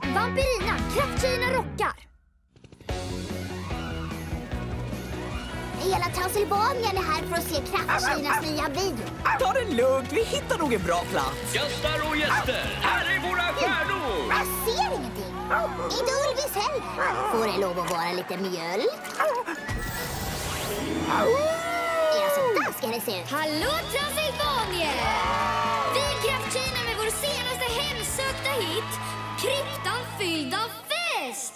Vampyrina, krafttjejerna rockar! Hela Transylvanien är här för att se krafttjejernas nya video. Ta det lugnt, vi hittar nog en bra plats. Gäster och gäster, här är våra stjärnor! Jag ser ingenting. Inte Ulvis heller. Får det lov att vara lite mjölk? Ja, så där ska det se ut. Hallå Transylvanien! Vi är krafttjejerna med vår senaste hemsökta hit, Kryptan fylld av fest!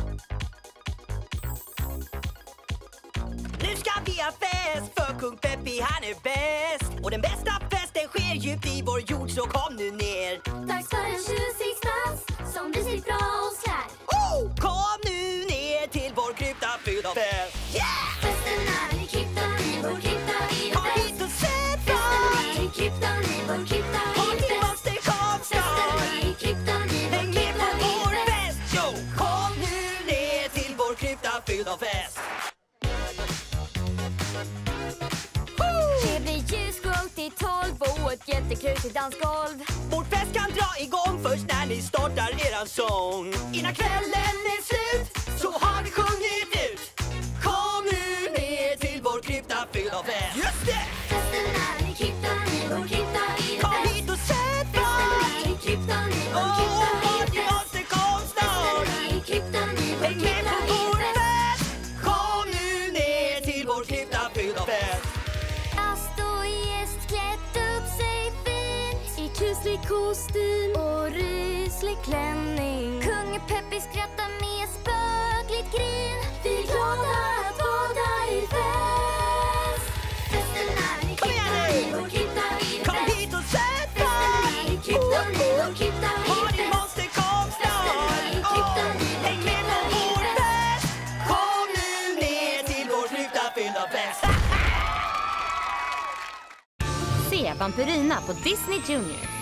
Nu ska vi ha fest, för kung Peppi han är bäst. Och den bästa festen sker djupt i vår jord, så kom nu ner. Dags för en tjusig dans som blir sitt bra och slär. Kom nu ner till vår krypta fylld av fest. Yeah! Festen är i kryptan, i vår krypta är det Kom bäst. hit och sätt Festen är i kryptan, i vår krypta är det vi bäst. måste komma Festen är i kryptan, i vår häng med krypta på är vår det bäst. fest. Jo, kom nu ner till vår krypta fylld av fest. Det blir ljusgrått till 12 och ett jättekrusigt dansgolv. Vår fest kan dra igång först när ni startar eran sång. Innan kvällen är slut så har vi sjungit ut. Kom nu ner till vår krypta fylld av fest. Just det! Festen är i kryptan, i vår krypta är det Kom bäst. hit och sätt Festen är i kryptan, i vår krypta är det vi bäst. måste komma snart. Festen är i kryptan, i vår Häng med krypta på är vår det bäst. fest. Kom nu ner till vår krypta fylld av fest. Ast och gäst klätt upp sig fint i kuslig kostym och ryslig klänning. Kung Peppi skrattar med spökligt grin. Vi är glada att vara i fest. Festen är i Kom igen kryptan, nu. i vår krypta är det Kom bäst. hit och sätt Festen är i kryptan, i vår krypta är det ni bäst. måste komma Festen är i snart. kryptan, i vår Häng med krypta på är vår det bäst. fest. Kom nu ner till vår krypta fylld av fest. Se Vampyrina på Disney Junior.